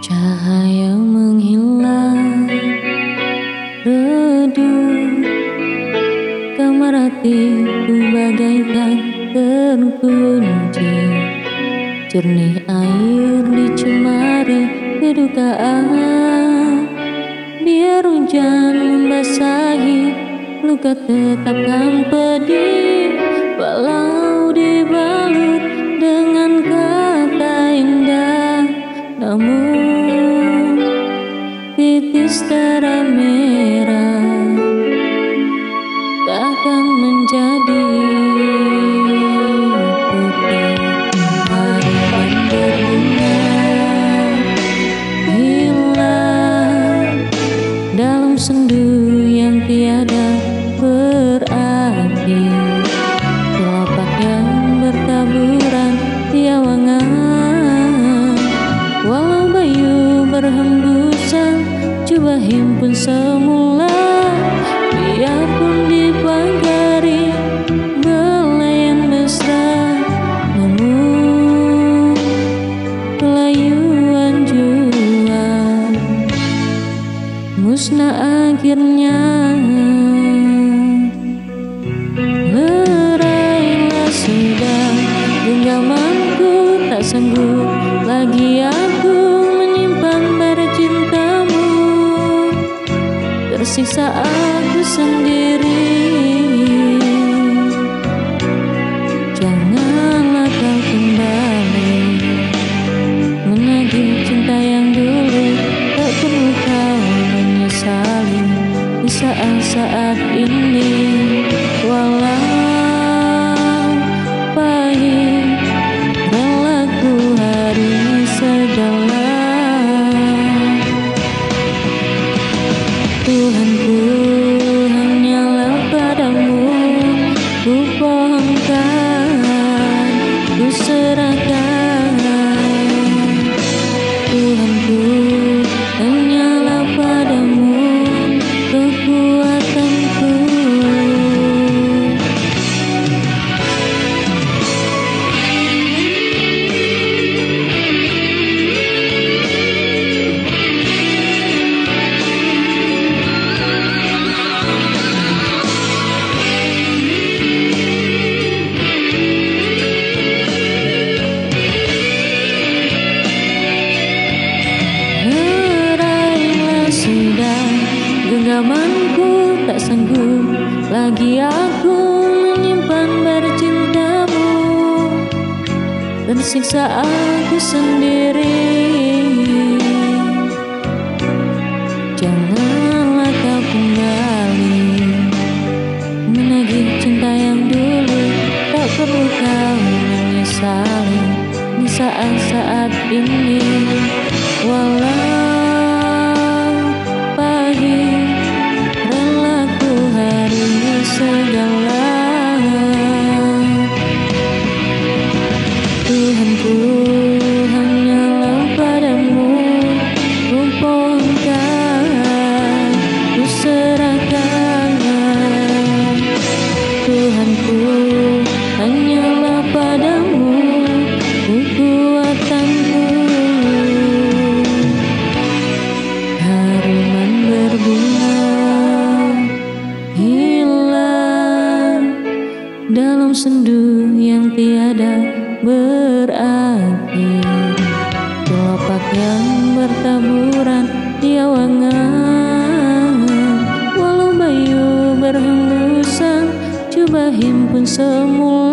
Cahaya menghilang, redup kamar hatiku bagaikan terkunci. Jernih air dicemari kedukaan. Biar hujan membasahi, luka tetap kan pedih. Walau dibalut dengan kata indah, namun titis darah merah takkan menjadi putih. Harapan berbunga hilang dalam sendu yang tiada berarti. Telapak yang bertaburan di awangan, walau bayu berhembusan, coba himpun semula. Biarpun dipagari belayan mesra, namun kelayuan jua musnah akhirnya. Lerailah sudah genggamanku, tak sanggup lagi aku menyimpan bara cintamu. Tersiksa aku sendiri. Janganlah kau kembali menagih cinta yang dulu. Tak perlu kau menyesali di saat-saat ini. Walau pahit, rela ku harungi segala. Tuhanku, hanyalah padamu ku pohonkan, ku serahkan. Tuhanku, hanyalah padamu kekuatanku. Genggamanku, tak sanggup lagi aku menyimpan bara cintamu. Tersiksa aku sendiri. Janganlah kau kembali menagih cinta yang dulu. Tak perlu kau menyesali di saat-saat ini. Walau pahit, rela ku harungi segala. Tuhanku, hanyalah padamu ku pohonkan, ku serahkan. Tuhanku, hanyalah padamu kekuatanku. Harapan berbunga hilang dalam sendu yang tiada berarti. Telapak yang bertaburan di awangan, walau bayu berhembusan, coba himpun semula.